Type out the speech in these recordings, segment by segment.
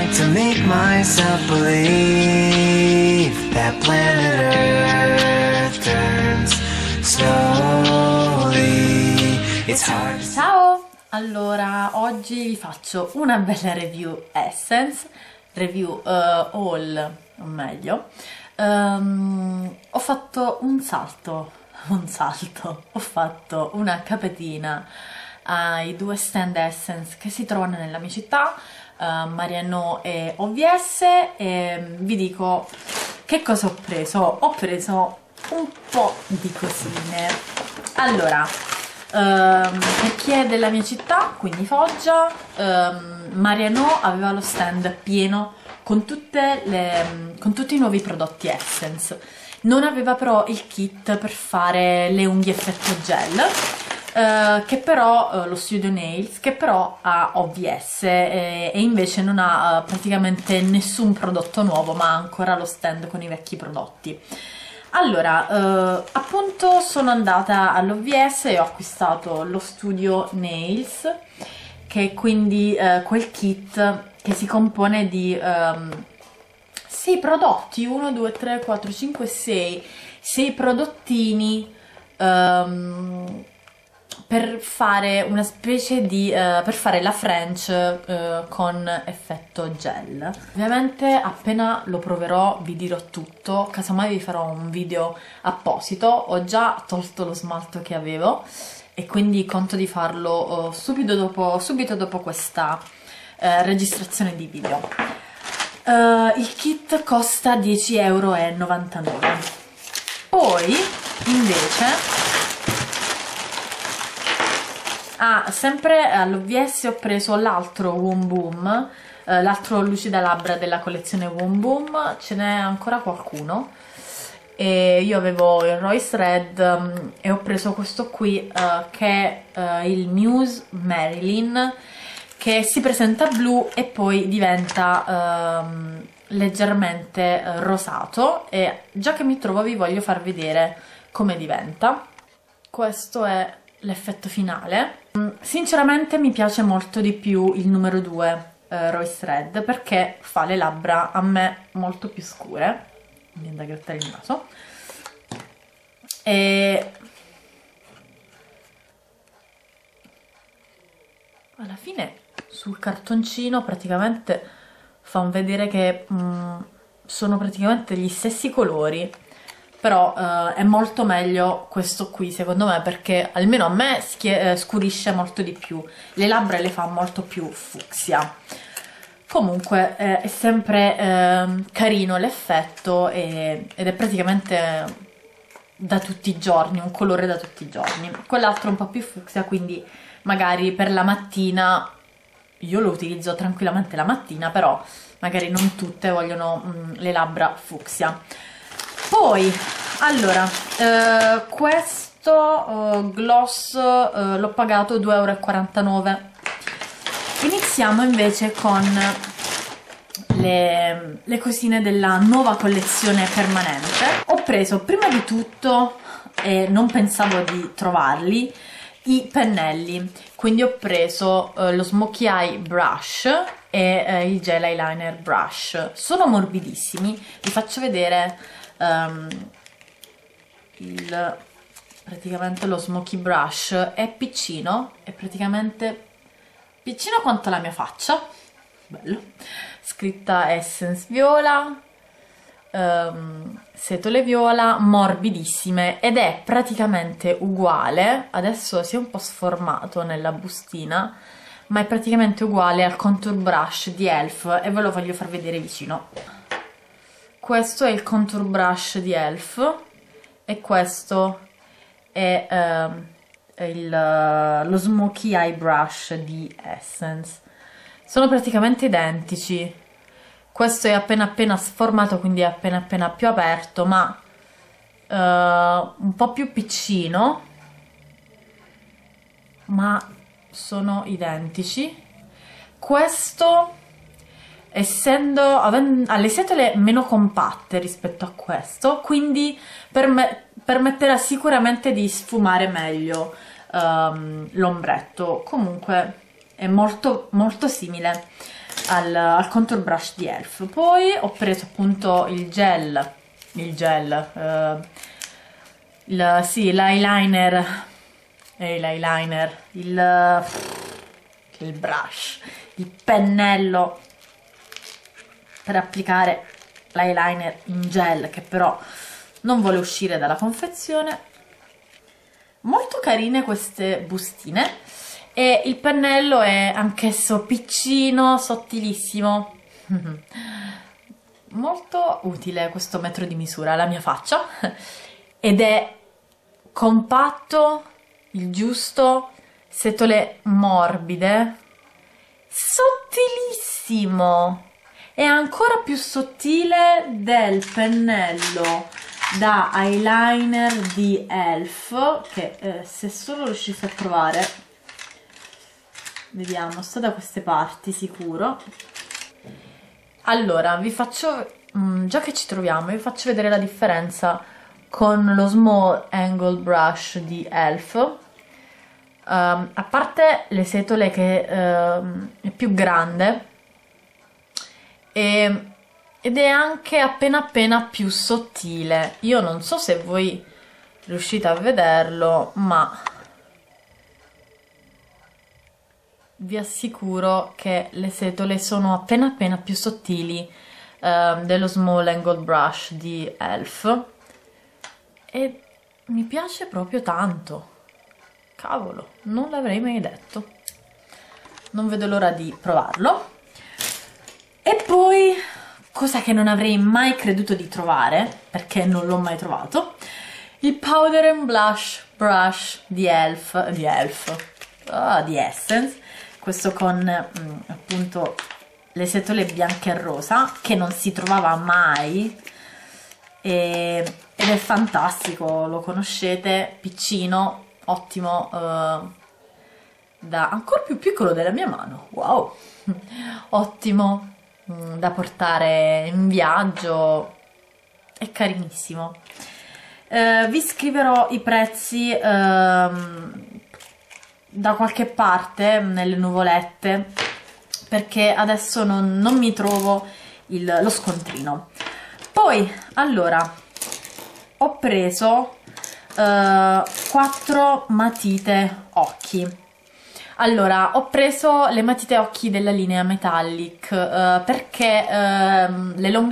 trying to make myself believe that planet Earth turns slowly. It's hard. Ciao! Allora, oggi vi faccio una bella review Essence, review haul, o meglio. Ho fatto un salto, ho fatto una capetina ai due stand Essence che si trovano nella mia città, Mariano e OVS, e vi dico che cosa ho preso. Ho preso un po' di cosine. Allora, per chi è della mia città, quindi Foggia, Mariano aveva lo stand pieno con tutti i nuovi prodotti Essence. Non aveva però il kit per fare le unghie effetto gel, che però lo Studio Nails, che però ha OVS, e invece non ha praticamente nessun prodotto nuovo, ma ha ancora lo stand con i vecchi prodotti. Allora, appunto sono andata all'OVS e ho acquistato lo Studio Nails, che è quindi quel kit che si compone di 6 prodotti, 1, 2, 3, 4, 5, 6 prodottini per fare una specie di per fare la French con effetto gel. Ovviamente appena lo proverò vi dirò tutto, casomai vi farò un video apposito. Ho già tolto lo smalto che avevo e quindi conto di farlo subito dopo questa registrazione di video. Il kit costa 10,99 €. Poi invece sempre all'OVS ho preso l'altro Woom Boom, l'altro lucida labbra della collezione Woom Boom. Ce n'è ancora qualcuno e io avevo il Royce Red e ho preso questo qui che è il Muse Marilyn, che si presenta blu e poi diventa leggermente rosato, e già che mi trovo vi voglio far vedere come diventa. Questo è l'effetto finale. Sinceramente mi piace molto di più il numero 2 Royce Red, perché fa le labbra a me molto più scure. Mi viene da grattare il naso. E alla fine sul cartoncino praticamente fanno vedere che sono praticamente gli stessi colori, però è molto meglio questo qui secondo me, perché almeno a me scurisce molto di più le labbra e le fa molto più fucsia. Comunque è sempre carino l'effetto ed è praticamente da tutti i giorni, un colore da tutti i giorni. Quell'altro è un po' più fucsia, quindi magari per la mattina io lo utilizzo tranquillamente la mattina, però magari non tutte vogliono le labbra fucsia. Poi, allora, questo gloss l'ho pagato 2,49 €. Iniziamo invece con le cosine della nuova collezione permanente. Ho preso prima di tutto, e non pensavo di trovarli, i pennelli. Quindi ho preso lo Smokey Eye Brush e il Gel Eyeliner Brush. Sono morbidissimi, vi faccio vedere praticamente lo Smokey Brush. È piccino, è praticamente piccino quanto la mia faccia, bello, scritta Essence viola, setole viola, morbidissime, ed è praticamente uguale, adesso si è un po' sformato nella bustina, ma è praticamente uguale al contour brush di Elf, e ve lo voglio far vedere vicino. Questo è il contour brush di Elf e questo è lo Smokey Eye Brush di Essence. Sono praticamente identici. Questo è appena sformato, quindi è appena più aperto, ma un po' più piccino, ma sono identici. Questo, ha le setole meno compatte rispetto a questo, quindi permetterà sicuramente di sfumare meglio l'ombretto. Comunque è molto simile. al contour brush di Elf. Poi ho preso appunto sì, l'eyeliner, il brush, il pennello per applicare l'eyeliner in gel, che però non vuole uscire dalla confezione. Molto carine queste bustine, e il pennello è anch'esso piccino, sottilissimo. Molto utile questo metro di misura alla mia faccia, ed è compatto, il giusto, setole morbide, sottilissimo. È ancora più sottile del pennello da eyeliner di Elf, che se solo riuscissi a trovare, vediamo, sta da queste parti sicuro. Allora vi faccio, già che ci troviamo, vi faccio vedere la differenza con lo Small Angle Brush di Elf. A parte le setole che è più grande, ed è anche appena più sottile. Io non so se voi riuscite a vederlo, ma vi assicuro che le setole sono appena più sottili dello Small Angle Brush di Elf, e mi piace proprio tanto. Cavolo, non l'avrei mai detto. Non vedo l'ora di provarlo. E poi, cosa che non avrei mai creduto di trovare, perché non l'ho mai trovato, il Powder and Blush Brush di Essence. Questo con appunto le setole bianche e rosa, che non si trovava mai, ed è fantastico, lo conoscete, piccino, ottimo, ancora più piccolo della mia mano, wow, ottimo da portare in viaggio, è carinissimo. Vi scriverò i prezzi da qualche parte nelle nuvolette, perché adesso non mi trovo lo scontrino. Poi, allora, ho preso 4 matite occhi. Allora, ho preso le matite occhi della linea Metallic perché le long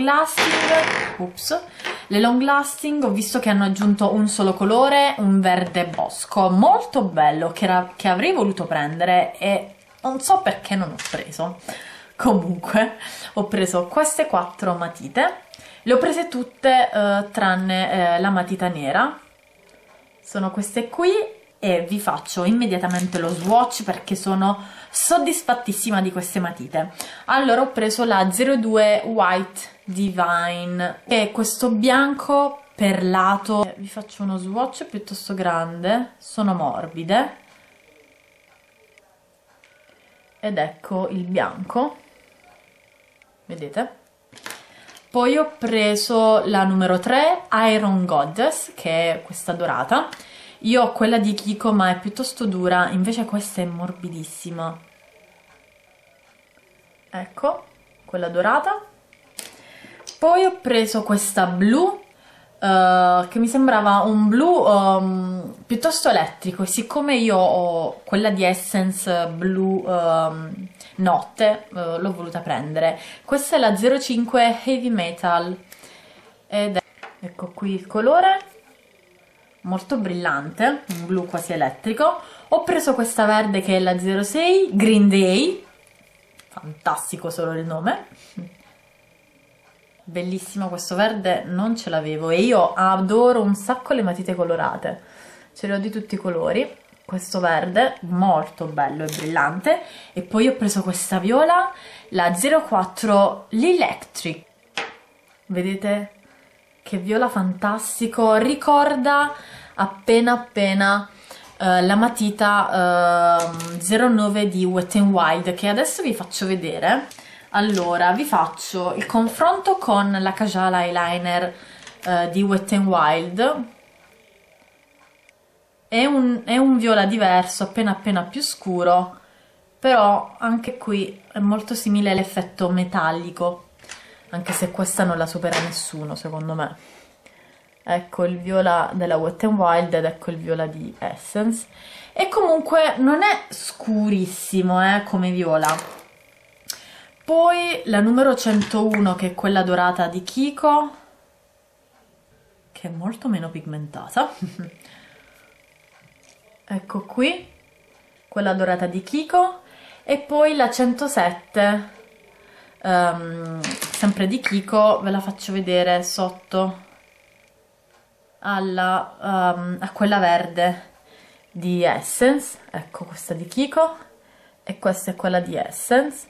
lasting ho visto che hanno aggiunto un solo colore, un verde bosco, molto bello, che avrei voluto prendere, e non so perché non ho preso. Comunque, ho preso queste 4 matite, le ho prese tutte tranne la matita nera, sono queste qui. E vi faccio immediatamente lo swatch, perché sono soddisfattissima di queste matite. Allora, ho preso la 02 White Divine, che è questo bianco perlato. Vi faccio uno swatch piuttosto grande, sono morbide, ed ecco il bianco, vedete? Poi ho preso la numero 3 Iron Goddess, che è questa dorata. Io ho quella di Kiko, ma è piuttosto dura, invece questa è morbidissima. Ecco, quella dorata. Poi ho preso questa blu, che mi sembrava un blu piuttosto elettrico, e siccome io ho quella di Essence blu notte, l'ho voluta prendere. Questa è la 05 Heavy Metal, ed ecco qui il colore, molto brillante, un blu quasi elettrico. Ho preso questa verde che è la 06 Green Day, fantastico solo il nome, bellissimo questo verde, non ce l'avevo, e io adoro un sacco le matite colorate, ce le ho di tutti i colori. Questo verde molto bello e brillante. E poi ho preso questa viola, la 04 l'Electric, vedete che viola fantastico, ricorda appena la matita 09 di Wet n Wild, che adesso vi faccio vedere. Allora, vi faccio il confronto con la Kajal Eyeliner di Wet n Wild. È un viola diverso, appena più scuro, però anche qui è molto simile all'effetto metallico, anche se questa non la supera nessuno secondo me. Ecco il viola della Wet n Wild ed ecco il viola di Essence, e comunque non è scurissimo come viola. Poi la numero 101, che è quella dorata di Kiko, che è molto meno pigmentata. Ecco qui, quella dorata di Kiko, e poi la 107, sempre di Kiko, ve la faccio vedere sotto a quella verde di Essence. Ecco questa di Kiko e questa è quella di Essence.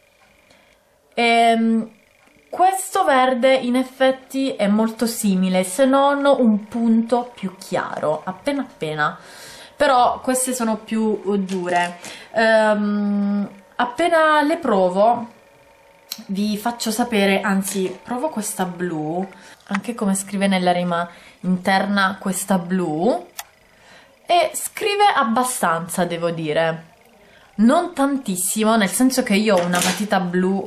Questo verde in effetti è molto simile, se non un punto più chiaro, appena appena, però queste sono più dure. Appena le provo vi faccio sapere, anzi provo questa blu, anche come scrive nella rima interna questa blu, e scrive abbastanza, devo dire, non tantissimo, nel senso che io ho una matita blu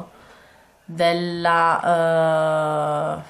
della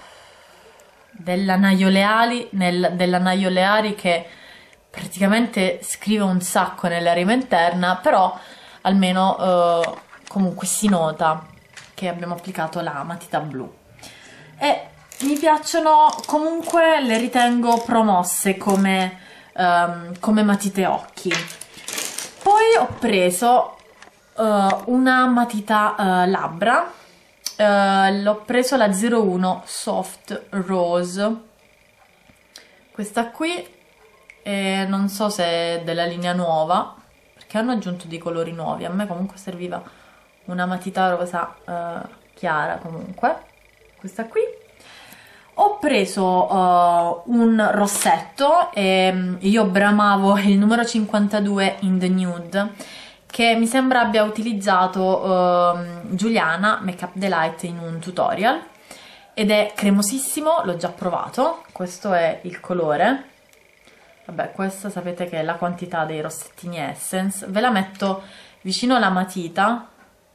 Naioleari che praticamente scrive un sacco nella rima interna, però almeno comunque si nota che abbiamo applicato la matita blu, e mi piacciono, comunque le ritengo promosse come matite occhi. Poi ho preso una matita labbra, l'ho preso la 01 Soft Rose, questa qui, e non so se è della linea nuova perché hanno aggiunto dei colori nuovi. A me comunque serviva una matita rosa chiara, comunque questa qui. Ho preso un rossetto, e io bramavo il numero 52 in the nude, che mi sembra abbia utilizzato Giuliana Makeup Delight in un tutorial, ed è cremosissimo, l'ho già provato. Questo è il colore. Vabbè, questa sapete che è la quantità dei rossettini Essence. Ve la metto vicino alla matita,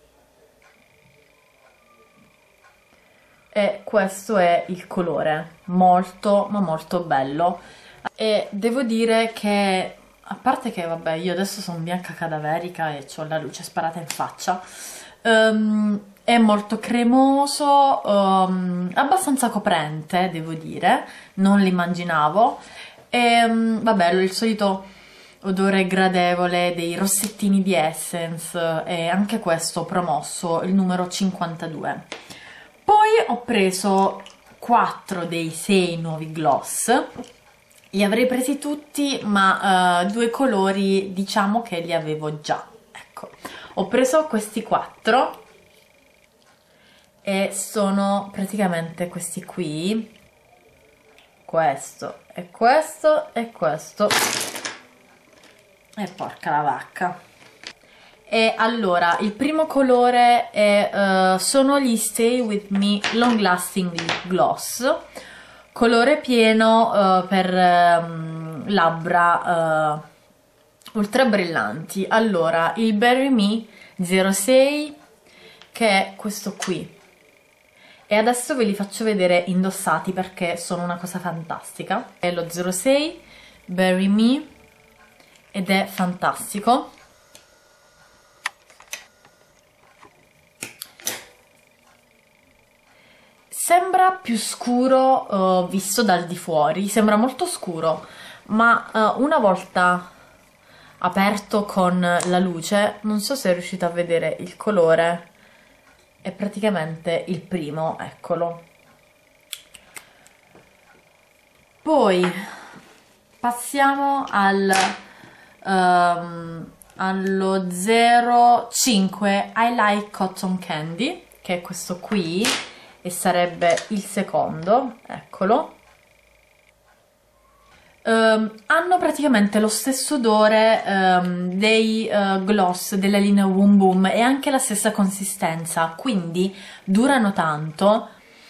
e questo è il colore, molto ma molto bello. E devo dire che, a parte che vabbè, io adesso sono bianca cadaverica e ho la luce sparata in faccia, è molto cremoso, abbastanza coprente, devo dire, non l'immaginavo. E vabbè, il solito odore gradevole dei rossettini di Essence, e anche questo promosso, il numero 52. Poi ho preso 4 dei 6 nuovi gloss, li avrei presi tutti, ma 2 colori diciamo che li avevo già. Ecco, ho preso questi 4 e sono praticamente questi qui, questo e questo e questo, e porca la vacca. E allora, il primo colore è, sono gli Stay With Me Long Lasting Lip Gloss, colore pieno per labbra ultra brillanti. Allora, il Berry Me 06, che è questo qui, e adesso ve li faccio vedere indossati perché sono una cosa fantastica. È lo 06 Berry Me ed è fantastico. Sembra più scuro visto dal di fuori, sembra molto scuro, ma una volta aperto con la luce, non so se riuscite a vedere il colore, è praticamente il primo, eccolo. Poi passiamo allo 05 I Like Cotton Candy, che è questo qui, e sarebbe il secondo, eccolo. Hanno praticamente lo stesso odore dei gloss della linea Boom Boom, e anche la stessa consistenza, quindi durano tanto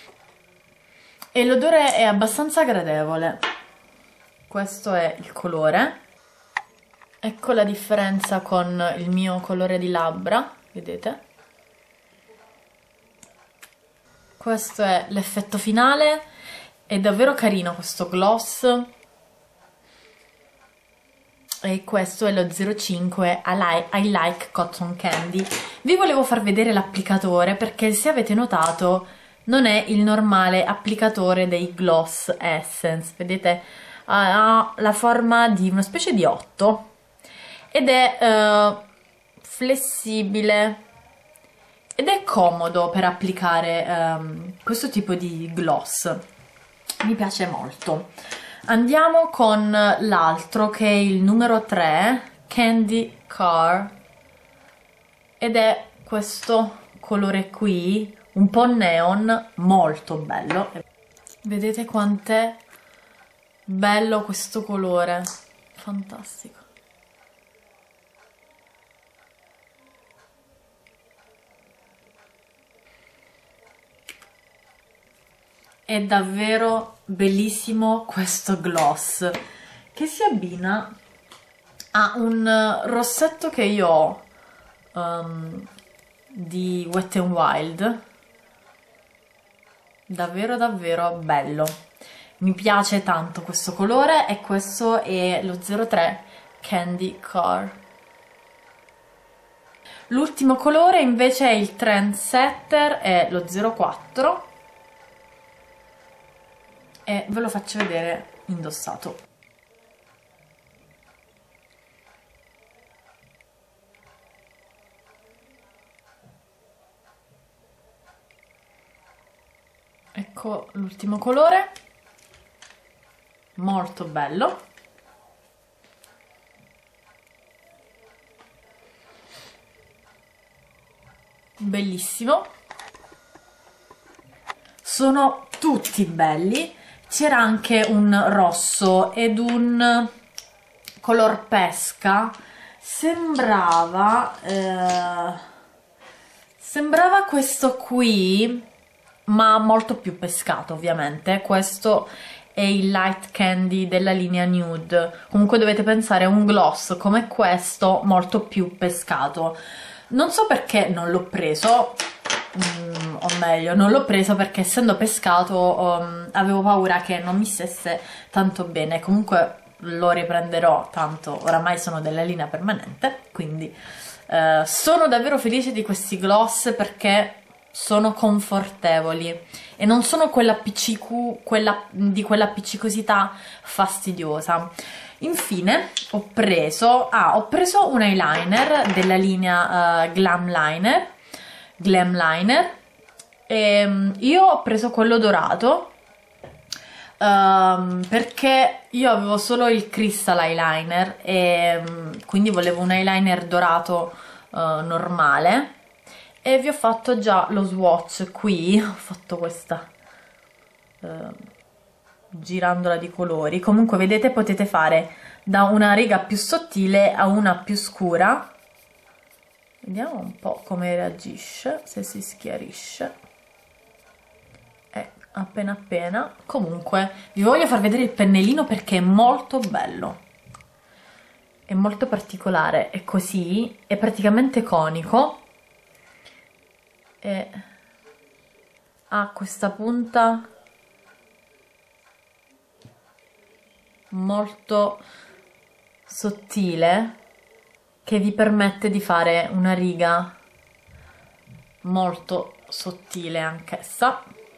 e l'odore è abbastanza gradevole. Questo è il colore, Ecco la differenza con il mio colore di labbra, vedete? Questo è l'effetto finale, è davvero carino questo gloss. E questo è lo 05 I Like Cotton Candy. Vi volevo far vedere l'applicatore perché, se avete notato, non è il normale applicatore dei Gloss Essence. Vedete? Ha la forma di una specie di 8 ed è flessibile ed è comodo per applicare questo tipo di gloss. Mi piace molto. Andiamo con l'altro, che è il numero 3, Candy Car, ed è questo colore qui, un po' neon, molto bello. Vedete quant'è bello questo colore, fantastico. È davvero bellissimo questo gloss, che si abbina a un rossetto che io ho di Wet n Wild, davvero davvero bello. Mi piace tanto questo colore e questo è lo 03 Candy Car. L'ultimo colore invece è il Trendsetter, è lo 04 e ve lo faccio vedere indossato. Ecco l'ultimo colore, molto bello. Bellissimo. Sono tutti belli. C'era anche un rosso ed un color pesca, sembrava questo qui, ma molto più pescato ovviamente. Questo è il light candy della linea nude. Comunque dovete pensare a un gloss come questo molto più pescato. Non so perché non l'ho preso, o meglio, non l'ho preso perché, essendo pescato, avevo paura che non mi stesse tanto bene. Comunque lo riprenderò, tanto oramai sono della linea permanente, quindi sono davvero felice di questi gloss perché sono confortevoli e non sono quella appiccicosità fastidiosa. Infine ho preso un eyeliner della linea Glam Liner, e io ho preso quello dorato perché io avevo solo il crystal eyeliner e quindi volevo un eyeliner dorato normale, e vi ho fatto già lo swatch qui. Ho fatto questa girandola di colori. Comunque vedete, potete fare da una riga più sottile a una più scura. Vediamo un po' come reagisce, se si schiarisce. Appena appena. Comunque vi voglio far vedere il pennellino perché è molto bello, è molto particolare, è così, è praticamente conico e ha questa punta molto sottile che vi permette di fare una riga molto sottile anch'essa.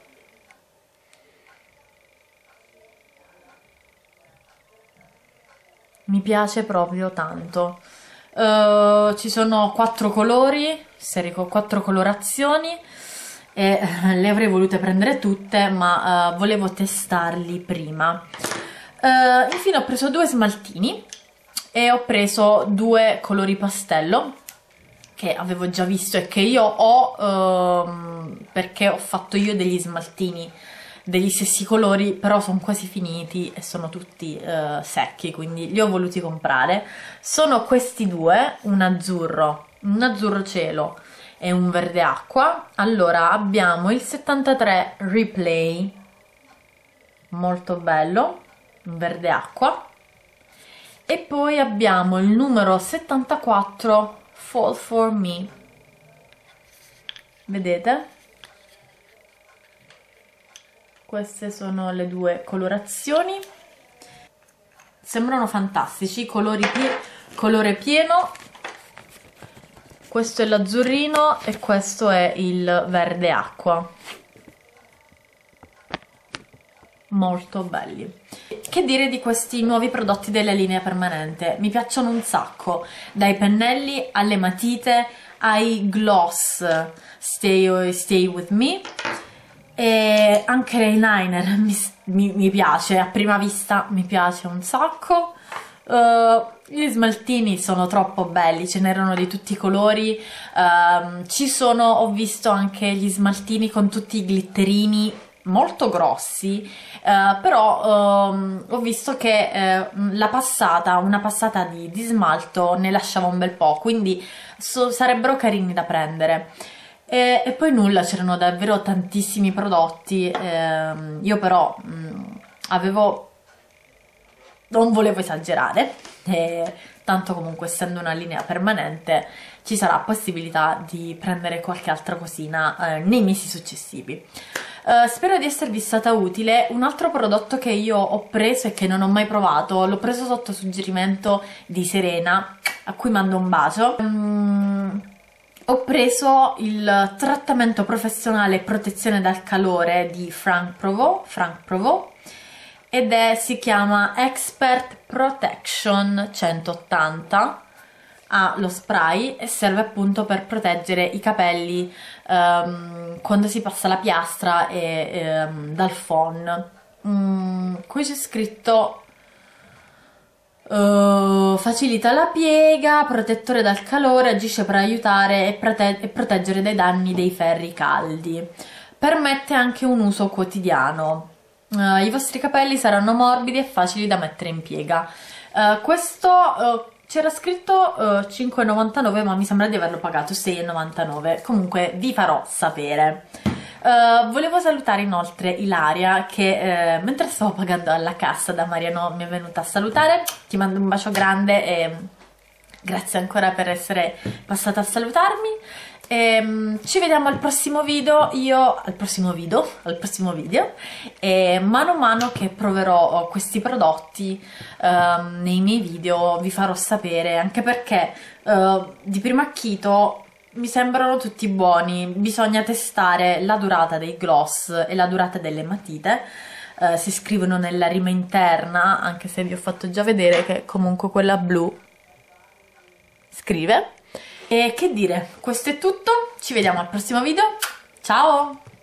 Mi piace proprio tanto. Ci sono 4 colori, serie con 4 colorazioni, e le avrei volute prendere tutte, ma volevo testarli prima. Infine ho preso 2 smaltini e ho preso 2 colori pastello che avevo già visto e che io ho perché ho fatto io degli smaltini degli stessi colori, però sono quasi finiti e sono tutti secchi, quindi li ho voluti comprare. Sono questi due, un azzurro cielo e un verde acqua. Allora abbiamo il 73 Replay, molto bello, un verde acqua, E poi abbiamo il numero 74, Fall For Me. Vedete? Queste sono le due colorazioni. Sembrano fantastici, colore pieno. Questo è l'azzurrino e questo è il verde acqua. Molto belli. Che dire di questi nuovi prodotti della linea permanente? Mi piacciono un sacco, dai pennelli alle matite ai gloss Stay With Me, e anche l'eyeliner mi piace, a prima vista mi piace un sacco. Gli smaltini sono troppo belli, ce n'erano di tutti i colori. Ho visto anche gli smaltini con tutti i glitterini molto grossi, però ho visto che una passata di smalto ne lasciava un bel po', quindi sarebbero carini da prendere. E poi nulla, c'erano davvero tantissimi prodotti. Io però non volevo esagerare, tanto comunque essendo una linea permanente ci sarà possibilità di prendere qualche altra cosina nei mesi successivi. Spero di esservi stata utile. Un altro prodotto che io ho preso e che non ho mai provato, l'ho preso sotto suggerimento di Serena, a cui mando un bacio. Ho preso il trattamento professionale protezione dal calore di Franck Provost, ed si chiama Expert Protection 180. Ha lo spray e serve appunto per proteggere i capelli quando si passa la piastra e dal phon. Qui c'è scritto facilita la piega, protettore dal calore, agisce per aiutare e proteggere dai danni dei ferri caldi. Permette anche un uso quotidiano. I vostri capelli saranno morbidi e facili da mettere in piega. Questo c'era scritto 5,99, ma mi sembra di averlo pagato 6,99. Comunque vi farò sapere. Volevo salutare inoltre Ilaria che mentre stavo pagando alla cassa da Mariano mi è venuta a salutare. Ti mando un bacio grande e grazie ancora per essere passata a salutarmi. Ci vediamo al prossimo video, e mano a mano che proverò questi prodotti nei miei video vi farò sapere, anche perché di primo acchito mi sembrano tutti buoni. Bisogna testare la durata dei gloss e la durata delle matite. Si scrivono nella rima interna, anche se vi ho fatto già vedere che comunque quella blu scrive. E che dire, questo è tutto, ci vediamo al prossimo video, ciao!